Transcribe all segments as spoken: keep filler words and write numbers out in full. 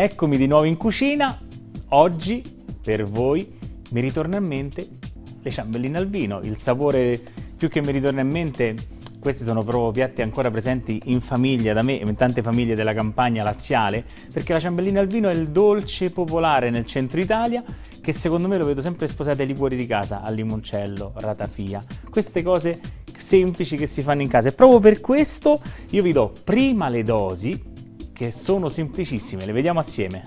Eccomi di nuovo in cucina. Oggi per voi mi ritorna in mente le ciambelline al vino. Il sapore più che mi ritorna in mente, questi sono proprio piatti ancora presenti in famiglia da me e in tante famiglie della campagna laziale, perché la ciambellina al vino è il dolce popolare nel centro Italia che secondo me lo vedo sempre sposato ai liquori di casa, al limoncello, ratafia, queste cose semplici che si fanno in casa. E proprio per questo io vi do prima le dosi, che sono semplicissime, le vediamo assieme.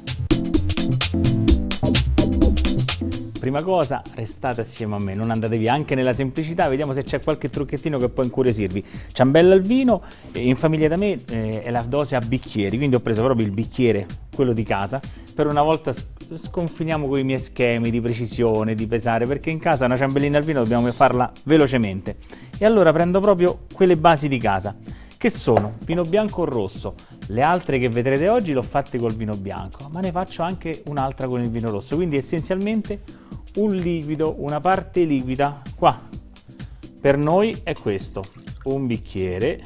Prima cosa, restate assieme a me, non andate via, anche nella semplicità. Vediamo se c'è qualche trucchettino che può incuriosirvi. Ciambella al vino, in famiglia da me eh, è la dose a bicchieri, quindi ho preso proprio il bicchiere, quello di casa. Per una volta sconfiniamo con i miei schemi di precisione, di pesare, perché in casa una ciambellina al vino dobbiamo farla velocemente. E allora prendo proprio quelle basi di casa, che sono vino bianco o rosso. Le altre che vedrete oggi l'ho fatte col vino bianco, ma ne faccio anche un'altra con il vino rosso, quindi essenzialmente un liquido, una parte liquida. Qua per noi è questo, un bicchiere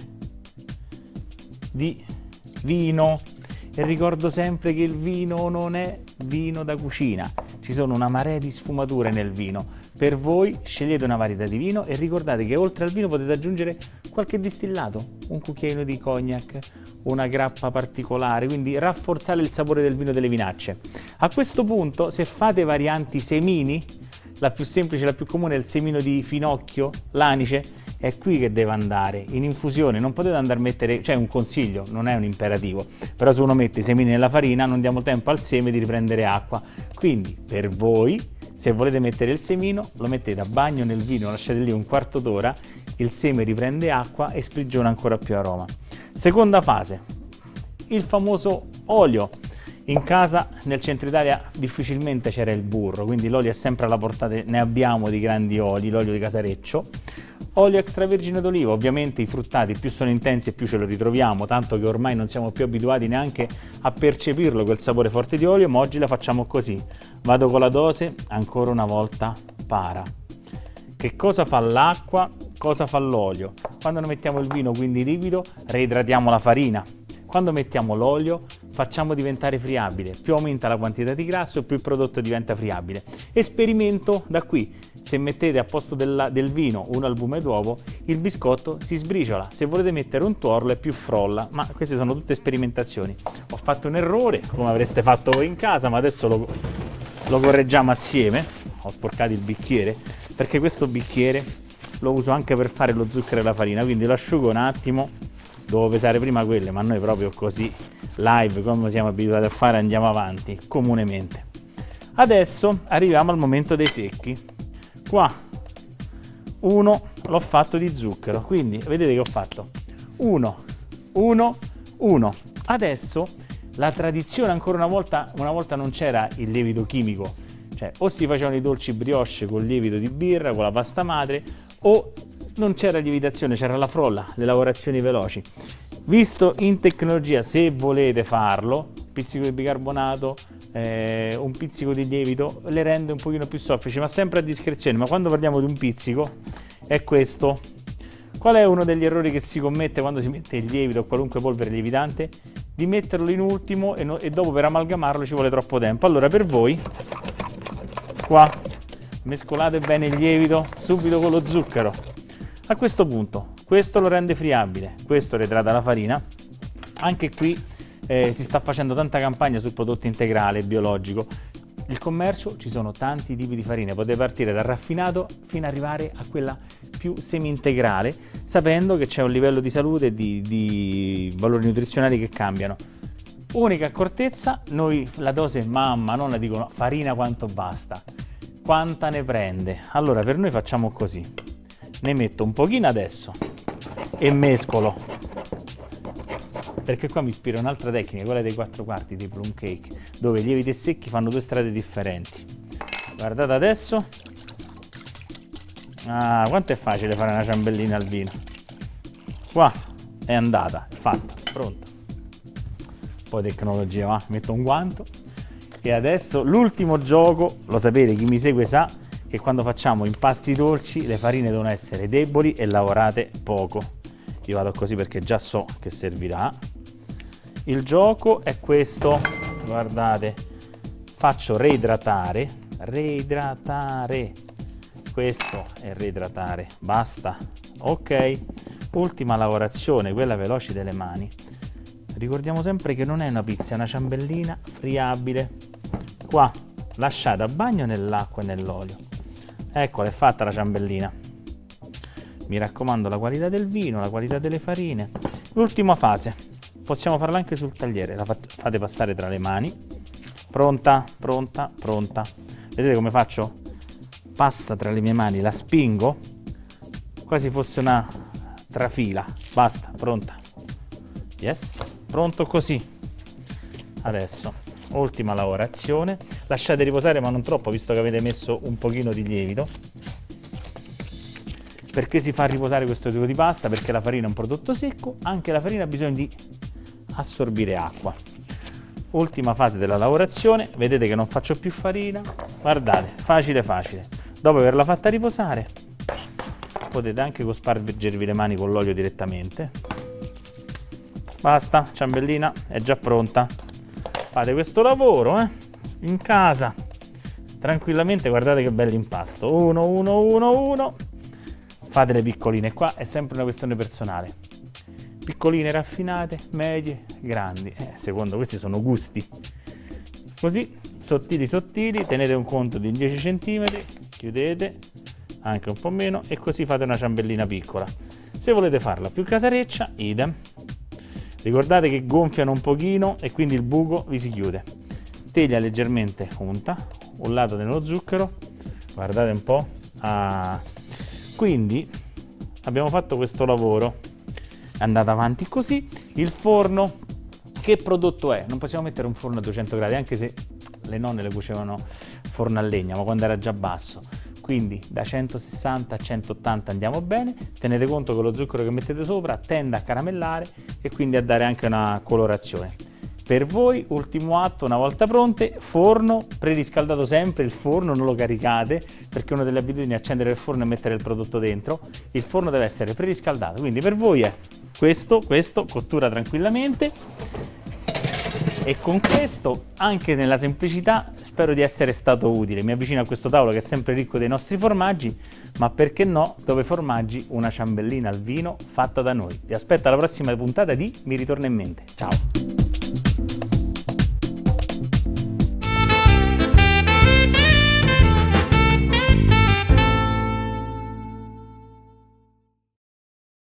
di vino. E ricordo sempre che il vino non è vino da cucina, ci sono una marea di sfumature nel vino. Per voi scegliete una varietà di vino e ricordate che oltre al vino potete aggiungere qualche distillato, un cucchiaino di cognac, una grappa particolare, quindi rafforzare il sapore del vino delle vinacce. A questo punto, se fate varianti semini, la più semplice, la più comune è il semino di finocchio, l'anice, è qui che deve andare, in infusione. Non potete andare a mettere, cioè un consiglio, non è un imperativo, però se uno mette i semini nella farina non diamo tempo al seme di riprendere acqua. Quindi per voi, se volete mettere il semino, lo mettete a bagno nel vino, lasciate lì un quarto d'ora, il seme riprende acqua e sprigiona ancora più aroma. Seconda fase, il famoso olio. In casa nel centro Italia difficilmente c'era il burro, quindi l'olio è sempre alla portata, ne abbiamo di grandi oli, l'olio di Casareccio. Olio extravergine d'oliva, ovviamente i fruttati più sono intensi e più ce lo ritroviamo, tanto che ormai non siamo più abituati neanche a percepirlo quel sapore forte di olio, ma oggi la facciamo così. Vado con la dose, ancora una volta para. Che cosa fa l'acqua? Cosa fa l'olio? Quando noi mettiamo il vino, quindi liquido, reidratiamo la farina. Quando mettiamo l'olio facciamo diventare friabile, più aumenta la quantità di grasso più il prodotto diventa friabile. Esperimento da qui, se mettete a posto della, del vino un albume d'uovo il biscotto si sbriciola, se volete mettere un tuorlo è più frolla, ma queste sono tutte sperimentazioni. Ho fatto un errore come avreste fatto voi in casa, ma adesso lo, lo correggiamo assieme. Ho sporcato il bicchiere perché questo bicchiere lo uso anche per fare lo zucchero e la farina, quindi lo asciugo un attimo. Devo pesare prima quelle, ma noi proprio così, live, come siamo abituati a fare, andiamo avanti, comunemente. Adesso arriviamo al momento dei secchi. Qua, uno l'ho fatto di zucchero, quindi vedete che ho fatto uno, uno, uno. Adesso la tradizione, ancora una volta, una volta non c'era il lievito chimico, cioè o si facevano i dolci brioche con lievito di birra, con la pasta madre, o non c'era lievitazione, c'era la frolla, le lavorazioni veloci. Visto in tecnologia, se volete farlo, un pizzico di bicarbonato, eh, un pizzico di lievito, le rende un pochino più soffici, ma sempre a discrezione. Ma quando parliamo di un pizzico, è questo. Qual è uno degli errori che si commette quando si mette il lievito o qualunque polvere lievitante? Di metterlo in ultimo e, no, e dopo per amalgamarlo ci vuole troppo tempo. Allora per voi, qua, mescolate bene il lievito subito con lo zucchero. A questo punto, questo lo rende friabile, questo reidrata la farina. Anche qui eh, si sta facendo tanta campagna sul prodotto integrale, biologico. Il commercio, ci sono tanti tipi di farine, potete partire dal raffinato fino ad arrivare a quella più semi-integrale, sapendo che c'è un livello di salute e di, di valori nutrizionali che cambiano. Unica accortezza, noi la dose mamma, non la dicono farina quanto basta, quanta ne prende. Allora per noi facciamo così. Ne metto un pochino adesso e mescolo, perché qua mi ispira un'altra tecnica, quella dei quattro quarti, dei plum cake, dove i lieviti e secchi fanno due strade differenti. Guardate adesso, ah, quanto è facile fare una ciambellina al vino. Qua è andata, è fatta, pronta. Poi tecnologia, va, metto un guanto. E adesso l'ultimo gioco, lo sapete, chi mi segue sa che quando facciamo impasti dolci le farine devono essere deboli e lavorate poco. Io vado così perché già so che servirà. Il gioco è questo, guardate, faccio reidratare, reidratare, questo è reidratare, basta, ok. Ultima lavorazione, quella veloce delle mani. Ricordiamo sempre che non è una pizza, è una ciambellina friabile. Qua lasciate a bagno nell'acqua e nell'olio. Eccola, è fatta la ciambellina. Mi raccomando, la qualità del vino, la qualità delle farine. L'ultima fase, possiamo farla anche sul tagliere, la fate passare tra le mani. Pronta, pronta, pronta. Vedete come faccio? Passa tra le mie mani, la spingo, quasi fosse una trafila. Basta, pronta. Yes, pronto così. Adesso, ultima lavorazione. Lasciate riposare, ma non troppo, visto che avete messo un pochino di lievito. Perché si fa riposare questo tipo di pasta? Perché la farina è un prodotto secco, anche la farina ha bisogno di assorbire acqua. Ultima fase della lavorazione, vedete che non faccio più farina, guardate, facile facile. Dopo averla fatta riposare, potete anche cospargervi le mani con l'olio direttamente. Basta, ciambellina è già pronta. Fate questo lavoro, eh, in casa, tranquillamente, guardate che bell'impasto. Uno, uno, uno, uno. Fate le piccoline, qua è sempre una questione personale. Piccoline raffinate, medie, grandi, eh, secondo questi sono gusti. Così, sottili sottili, tenete un conto di dieci centimetri, chiudete, anche un po' meno, e così fate una ciambellina piccola. Se volete farla più casareccia, idem. Ricordate che gonfiano un pochino e quindi il buco vi si chiude. Teglia leggermente unta, un lato nello zucchero, guardate un po'. Ah. Quindi abbiamo fatto questo lavoro, è andata avanti così. Il forno, che prodotto è? Non possiamo mettere un forno a duecento gradi, anche se le nonne le cuocevano forno a legna, ma quando era già basso. Quindi da centosessanta a centottanta andiamo bene. Tenete conto che lo zucchero che mettete sopra tende a caramellare e quindi a dare anche una colorazione. Per voi, ultimo atto, una volta pronte, forno preriscaldato sempre, il forno non lo caricate, perché una delle abitudini è accendere il forno e mettere il prodotto dentro. Il forno deve essere preriscaldato, quindi per voi è questo, questo, cottura tranquillamente. E con questo, anche nella semplicità, spero di essere stato utile. Mi avvicino a questo tavolo che è sempre ricco dei nostri formaggi, ma perché no, dove formaggi, una ciambellina al vino fatta da noi. Vi aspetto alla prossima puntata di Mi ritorna in mente. Ciao!